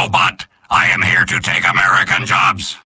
robot. I am here to take American jobs.